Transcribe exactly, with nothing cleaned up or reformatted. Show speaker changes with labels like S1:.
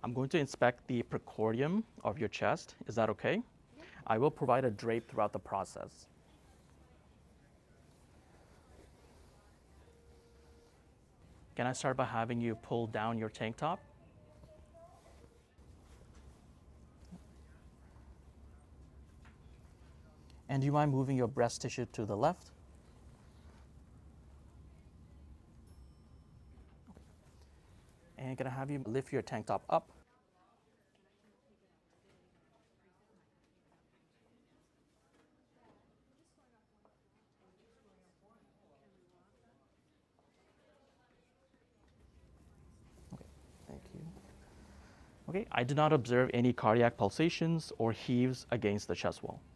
S1: I'm going to inspect the precordium of your chest. Is that okay? Yeah. I will provide a drape throughout the process. Can I start by having you pull down your tank top? And do you mind moving your breast tissue to the left? And can I have you lift your tank top up? Okay, thank you. Okay, I did not observe any cardiac pulsations or heaves against the chest wall.